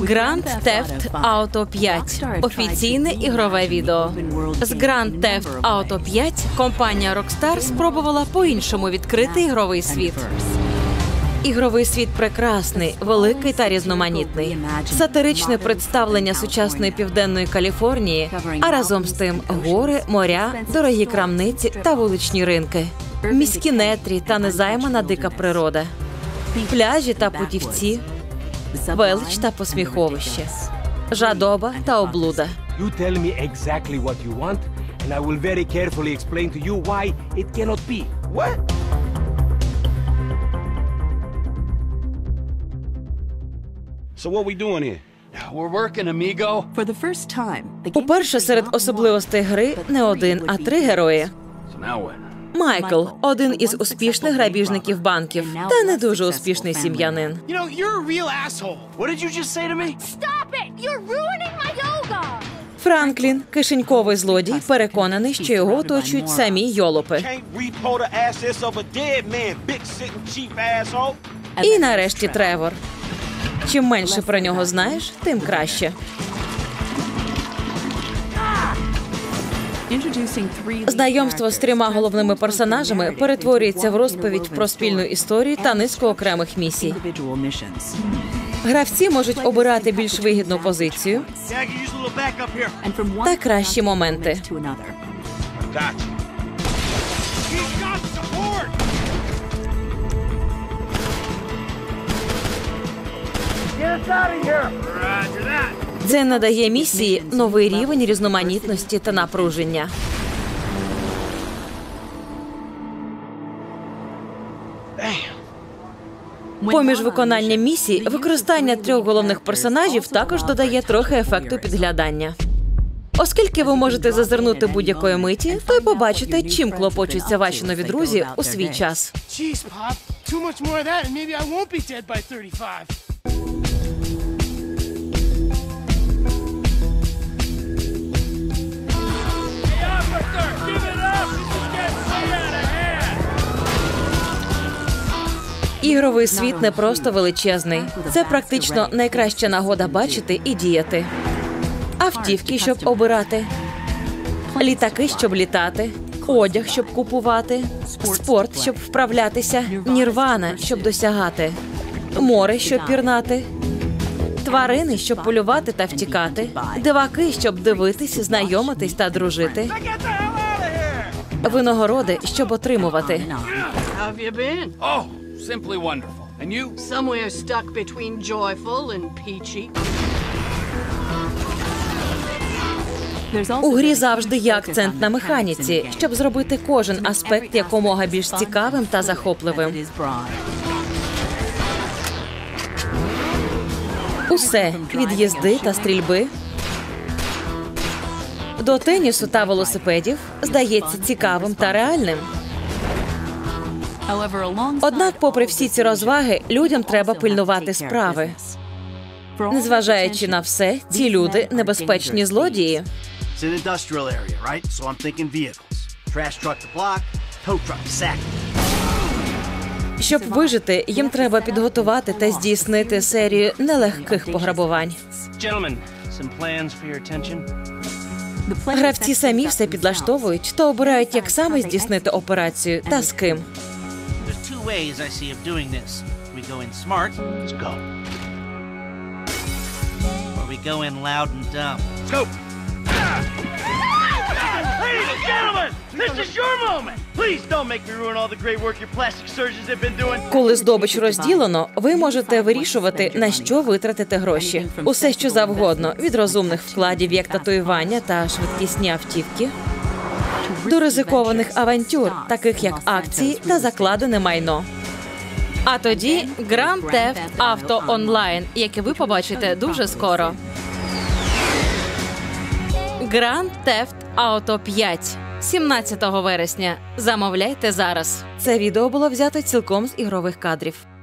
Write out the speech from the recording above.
Grand Theft Auto 5 – офіційне ігрове відео. З Grand Theft Auto 5 компанія Rockstar спробувала по-іншому відкрити ігровий світ. Ігровий світ прекрасний, великий та різноманітний. Сатиричне представлення сучасної південної Каліфорнії, а разом з тим гори, моря, дорогі крамниці та вуличні ринки. Міські нетрі та незаймана дика природа. Пляжі та путівці, велич та посміховище, жадоба та облуда. Уперше серед особливостей гри не один, а 3 герої. Майкл – один із успішних грабіжників банків, та не дуже успішний сім'янин. Франклін – кишеньковий злодій, переконаний, що його оточують самі йолопи. І нарешті Тревор. Чим менше про нього знаєш, тим краще. Знайомство з 3 головними персонажами перетворюється в розповідь про спільну історію та низку окремих місій. Гравці можуть обирати більш вигідну позицію та кращі моменти. Це надає місії новий рівень різноманітності та напруження. Поміж виконанням місій, використання 3 головних персонажів також додає трохи ефекту підглядання. Оскільки ви можете зазирнути будь-якої миті, то й побачите, чим клопочуться ваші нові друзі у свій час. Ігровий світ не просто величезний. Це практично найкраща нагода бачити і діяти. Автівки, щоб обирати, літаки, щоб літати, одяг, щоб купувати, спорт, щоб вправлятися, нірвана, щоб досягати, море, щоб пірнати, тварини, щоб полювати та втікати, диваки, щоб дивитись, знайомитись та дружити, винагороди, щоб отримувати. Simply wonderful. And you? Somewhere stuck between joyful and peachy. У грі завжди є акцент на механіці, щоб зробити кожен аспект якомога більш цікавим та захопливим. Усе – від їзди та стрільби до тенісу та велосипедів – здається цікавим та реальним. Однак, попри всі ці розваги, людям треба пильнувати справи. Незважаючи на все, ці люди – небезпечні злодії. Щоб вижити, їм треба підготувати та здійснити серію нелегких пограбувань. Гравці самі все підлаштовують та обирають, як саме здійснити операцію та з ким. Ways I see of doing this. We go in smart. Let's go. Or we go in loud and dumb. Let's go. Ladies and gentlemen, this is your moment. Please don't make me ruin all the great work your plastic surgeons have been doing. Коли здобич розділено, ви можете вирішувати, на що витратити гроші. Усе, що завгодно, від розумних вкладів, як татуювання та швидкісні автівки, до ризикованих авантюр, таких як акції та закладене майно. А тоді Grand Theft Auto Online, яке ви побачите дуже скоро. Grand Theft Auto 5. 17 вересня. Замовляйте зараз. Це відео було взято цілком з ігрових кадрів.